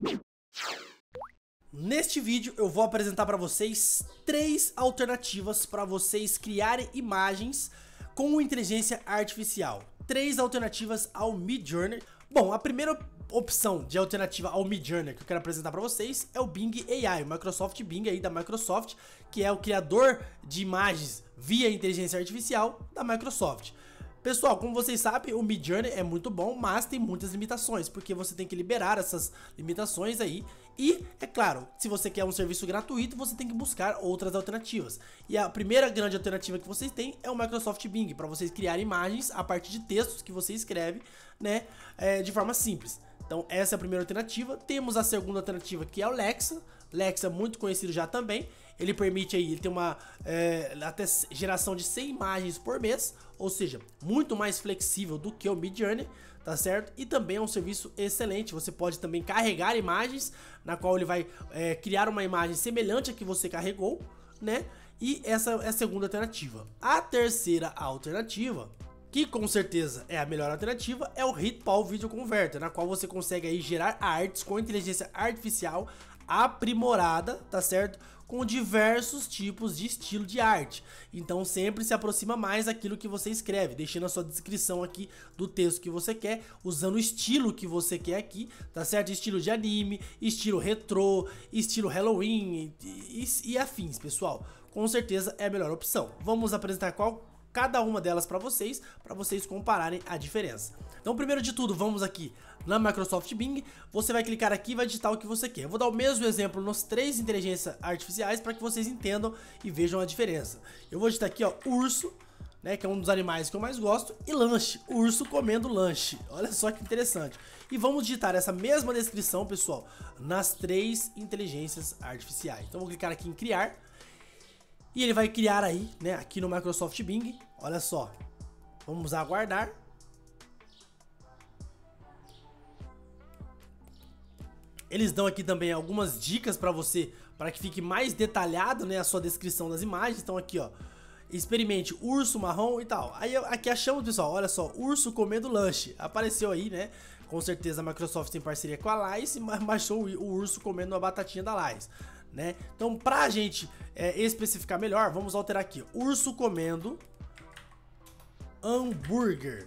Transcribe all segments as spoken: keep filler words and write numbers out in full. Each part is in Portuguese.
Neste vídeo eu vou apresentar para vocês três alternativas para vocês criarem imagens com inteligência artificial. Três alternativas ao Midjourney. Bom, a primeira opção de alternativa ao Midjourney que eu quero apresentar para vocês é o Bing A I, o Microsoft Bing aí da Microsoft, que é o criador de imagens via inteligência artificial da Microsoft. Pessoal, como vocês sabem, o Midjourney é muito bom, mas tem muitas limitações, porque você tem que liberar essas limitações aí. E, é claro, se você quer um serviço gratuito, você tem que buscar outras alternativas. E a primeira grande alternativa que vocês têm é o Microsoft Bing, para vocês criar imagens a partir de textos que você escreve, né, é, de forma simples. Então essa é a primeira alternativa. Temos a segunda alternativa, que é o Lexa. Lexa, muito conhecido já também. Ele permite aí, ele tem uma é, até geração de cem imagens por mês, ou seja, muito mais flexível do que o Midjourney, tá certo? E também é um serviço excelente. Você pode também carregar imagens, na qual ele vai é, criar uma imagem semelhante à que você carregou, né? E essa é a segunda alternativa. A terceira alternativa, que com certeza é a melhor alternativa, é o Hitpal Video Converter, na qual você consegue aí gerar artes com inteligência artificial aprimorada, tá certo? Com diversos tipos de estilo de arte. Então sempre se aproxima mais daquilo que você escreve, deixando a sua descrição aqui do texto que você quer, usando o estilo que você quer aqui, tá certo? Estilo de anime, estilo retrô, estilo Halloween e, e, e afins, pessoal. Com certeza é a melhor opção. Vamos apresentar qual cada uma delas para vocês, para vocês compararem a diferença. Então, primeiro de tudo, vamos aqui na Microsoft Bing. Você vai clicar aqui e vai digitar o que você quer. Eu vou dar o mesmo exemplo nos três inteligências artificiais para que vocês entendam e vejam a diferença. Eu vou digitar aqui, ó, urso, né, que é um dos animais que eu mais gosto, e lanche, urso comendo lanche. Olha só que interessante. E vamos digitar essa mesma descrição, pessoal, nas três inteligências artificiais. Então, vou clicar aqui em criar. E ele vai criar aí, né, aqui no Microsoft Bing. Olha só. Vamos aguardar. Eles dão aqui também algumas dicas para você, para que fique mais detalhado, né, a sua descrição das imagens. Então aqui, ó, experimente urso marrom e tal. Aí aqui achamos, pessoal, olha só, urso comendo lanche. Apareceu aí, né? Com certeza a Microsoft tem parceria com a Lice, mas baixou o urso comendo uma batatinha da Lice, né? Então, pra gente é, especificar melhor, vamos alterar aqui, urso comendo hambúrguer.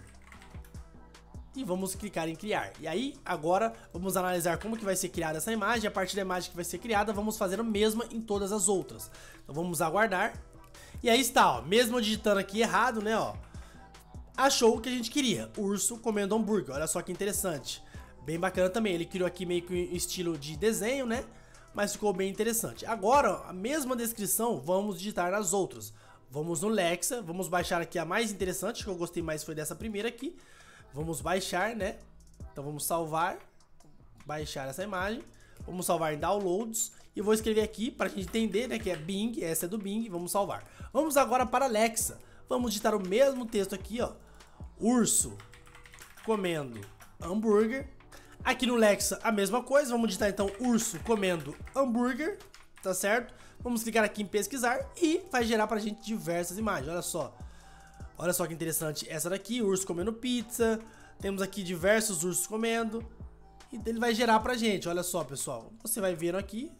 E vamos clicar em criar. E aí, agora, vamos analisar como que vai ser criada essa imagem. A partir da imagem que vai ser criada, vamos fazer a mesma em todas as outras. Então vamos aguardar. E aí está, ó, mesmo digitando aqui errado, né, ó, achou o que a gente queria, urso comendo hambúrguer. Olha só que interessante. Bem bacana também, ele criou aqui meio que um estilo de desenho, né, mas ficou bem interessante. Agora, ó, a mesma descrição, vamos digitar nas outras. Vamos no Lexa, vamos baixar aqui a mais interessante, que eu gostei mais foi dessa primeira aqui. Vamos baixar, né? Então vamos salvar, baixar essa imagem. Vamos salvar em downloads. E vou escrever aqui para a gente entender, né? Que é Bing, essa é do Bing, vamos salvar. Vamos agora para Alexa. Vamos digitar o mesmo texto aqui, ó. Urso comendo hambúrguer. Aqui no Lexa a mesma coisa. Vamos digitar então urso comendo hambúrguer. Tá certo? Vamos clicar aqui em pesquisar e vai gerar pra gente diversas imagens. Olha só. Olha só que interessante essa daqui, urso comendo pizza. Temos aqui diversos ursos comendo. E ele vai gerar pra gente, olha só, pessoal. Você vai vendo aqui,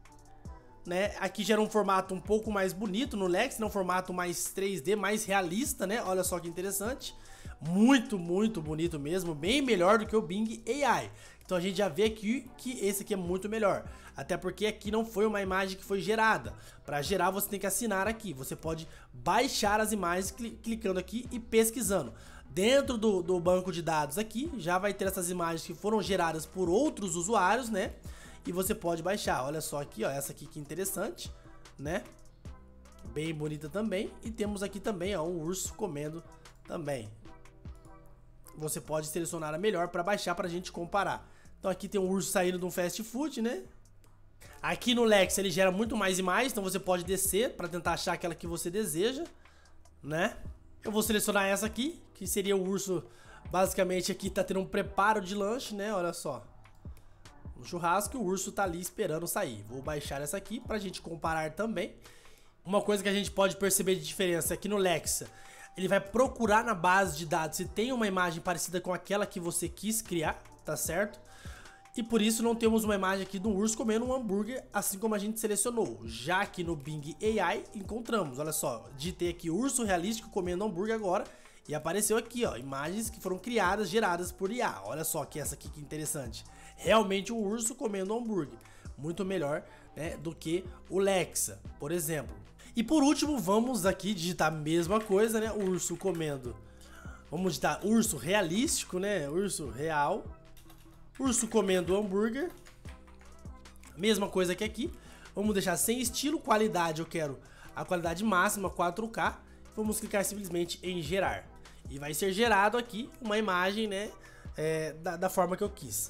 né? Aqui gera um formato um pouco mais bonito no Lex, né? Um formato mais três D, mais realista, né? Olha só que interessante. Muito, muito bonito mesmo. Bem melhor do que o Bing A I. Então a gente já vê aqui que esse aqui é muito melhor. Até porque aqui não foi uma imagem que foi gerada. Para gerar você tem que assinar aqui. Você pode baixar as imagens clicando aqui e pesquisando. Dentro do, do banco de dados aqui já vai ter essas imagens que foram geradas por outros usuários, né? E você pode baixar. Olha só aqui, ó, essa aqui que interessante, né? Bem bonita também. E temos aqui também, ó, um urso comendo também. Você pode selecionar a melhor para baixar para a gente comparar. Então aqui tem um urso saindo de um fast food, né? Aqui no Lex ele gera muito mais imagens, então você pode descer para tentar achar aquela que você deseja, né? Eu vou selecionar essa aqui, que seria o urso, basicamente aqui tá tendo um preparo de lanche, né? Olha só. Um churrasco e o urso tá ali esperando sair. Vou baixar essa aqui pra gente comparar também. Uma coisa que a gente pode perceber de diferença aqui no Lexa, ele vai procurar na base de dados se tem uma imagem parecida com aquela que você quis criar, tá certo? E por isso não temos uma imagem aqui do urso comendo um hambúrguer, assim como a gente selecionou. Já que no Bing A I encontramos, olha só, digitei aqui urso realístico comendo hambúrguer agora. E apareceu aqui, ó, imagens que foram criadas, geradas por I A. Olha só que essa aqui que interessante. Realmente um urso comendo hambúrguer. Muito melhor, né, do que o Lexa, por exemplo. E por último, vamos aqui digitar a mesma coisa, né, urso comendo. Vamos digitar urso realístico, né, urso real. Urso comendo hambúrguer. Mesma coisa que aqui. Vamos deixar sem estilo, qualidade eu quero a qualidade máxima quatro K. Vamos clicar simplesmente em gerar. E vai ser gerado aqui uma imagem, né, é, da, da forma que eu quis.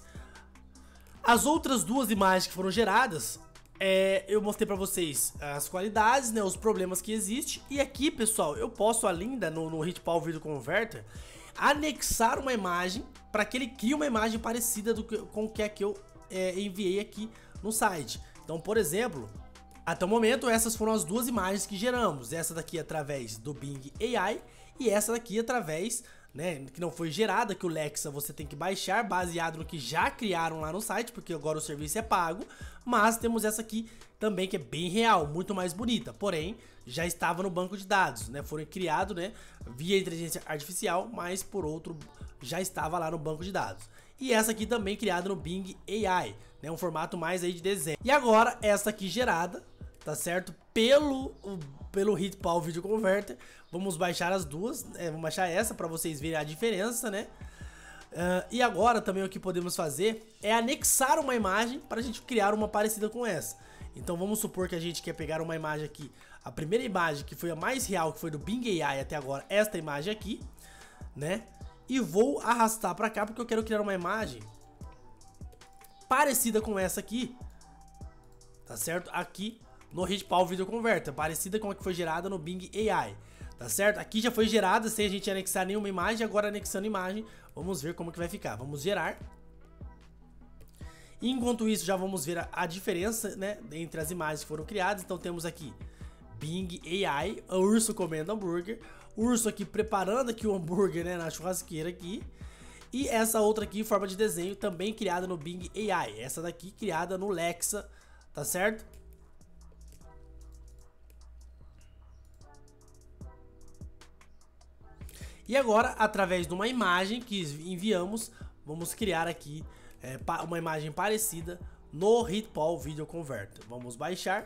As outras duas imagens que foram geradas, é, eu mostrei pra vocês as qualidades, né, os problemas que existem. E aqui, pessoal, eu posso ainda no, no Hitpal Video Converter anexar uma imagem para que ele crie uma imagem parecida do que, com o que é que eu é, enviei aqui no site. Então, por exemplo, até o momento essas foram as duas imagens que geramos. Essa daqui através do Bing A I e essa daqui através, né, que não foi gerada, que o Lexa você tem que baixar baseado no que já criaram lá no site, porque agora o serviço é pago. Mas temos essa aqui também que é bem real, muito mais bonita, porém já estava no banco de dados, né, foram criados, né, via inteligência artificial, mas por outro já estava lá no banco de dados. E essa aqui também criada no Bing A I, né, um formato mais aí de desenho. E agora essa aqui gerada, tá certo, pelo pelo Hitpal Video Converter. Vamos baixar as duas, é, vamos baixar essa para vocês verem a diferença, né? Uh, e agora também o que podemos fazer é anexar uma imagem para a gente criar uma parecida com essa. Então vamos supor que a gente quer pegar uma imagem aqui, a primeira imagem que foi a mais real, que foi do Bing A I até agora, esta imagem aqui, né? E vou arrastar para cá porque eu quero criar uma imagem parecida com essa aqui, tá certo? Aqui no Hitpal Video Converter, parecida com a que foi gerada no Bing A I, tá certo? Aqui já foi gerada sem a gente anexar nenhuma imagem, agora anexando imagem, vamos ver como que vai ficar. Vamos gerar. Enquanto isso, já vamos ver a, a diferença, né, entre as imagens que foram criadas. Então temos aqui Bing A I, o urso comendo hambúrguer, urso aqui preparando aqui o hambúrguer, né, na churrasqueira aqui. E essa outra aqui em forma de desenho, também criada no Bing A I. Essa daqui criada no Lexa, tá certo? E agora, através de uma imagem que enviamos, vamos criar aqui é, uma imagem parecida no Hitpal Video Converter. Vamos baixar.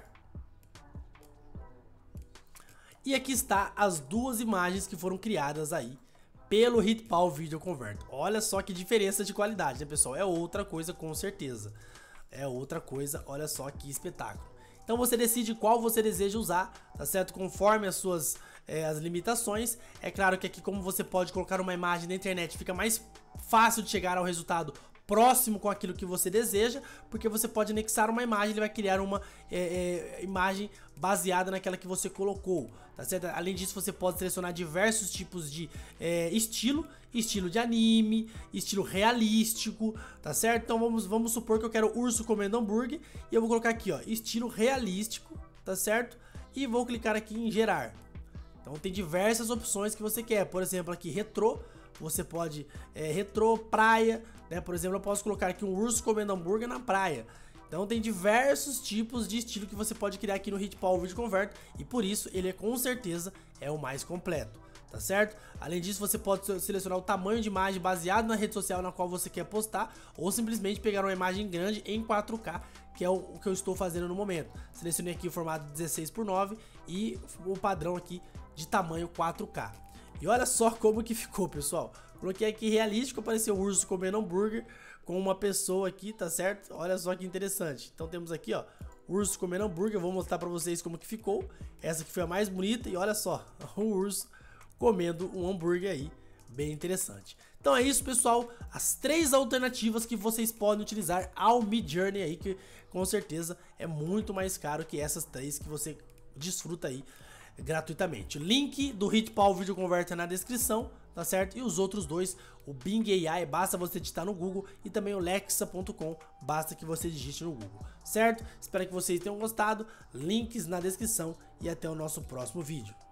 E aqui está as duas imagens que foram criadas aí pelo Hitpal Video Converter. Olha só que diferença de qualidade, né, pessoal? É outra coisa, com certeza. É outra coisa, olha só que espetáculo. Então você decide qual você deseja usar, tá certo? Conforme as suas é, as limitações. É claro que aqui, como você pode colocar uma imagem na internet, fica mais fácil de chegar ao resultado próximo com aquilo que você deseja, porque você pode anexar uma imagem, ele vai criar uma é, é, imagem baseada naquela que você colocou, tá certo? Além disso, você pode selecionar diversos tipos de é, estilo, estilo de anime, estilo realístico, tá certo? Então vamos, vamos supor que eu quero urso comendo hambúrguer, e eu vou colocar aqui, ó, estilo realístico, tá certo? E vou clicar aqui em gerar. Então tem diversas opções que você quer, por exemplo, aqui retrô. Você pode, é, retrô, praia, né? Por exemplo, eu posso colocar aqui um urso comendo hambúrguer na praia. Então tem diversos tipos de estilo que você pode criar aqui no Hitpal Video Converter. E por isso ele é, com certeza é o mais completo, tá certo? Além disso, você pode selecionar o tamanho de imagem baseado na rede social na qual você quer postar, ou simplesmente pegar uma imagem grande em quatro K, que é o, o que eu estou fazendo no momento. Selecionei aqui o formato dezesseis por nove e o padrão aqui de tamanho quatro K. E olha só como que ficou, pessoal. Coloquei aqui realístico, apareceu o urso comendo hambúrguer com uma pessoa aqui, tá certo? Olha só que interessante. Então temos aqui, ó, urso comendo hambúrguer. Eu vou mostrar pra vocês como que ficou. Essa aqui foi a mais bonita e olha só, o urso comendo um hambúrguer aí, bem interessante. Então é isso, pessoal, as três alternativas que vocês podem utilizar ao Midjourney aí, que com certeza é muito mais caro que essas três que você desfruta aí gratuitamente. Link do Hitpal Video Converter na descrição, tá certo? E os outros dois, o Bing A I, basta você digitar no Google, e também o Lexa ponto com, basta que você digite no Google, certo? Espero que vocês tenham gostado, links na descrição e até o nosso próximo vídeo.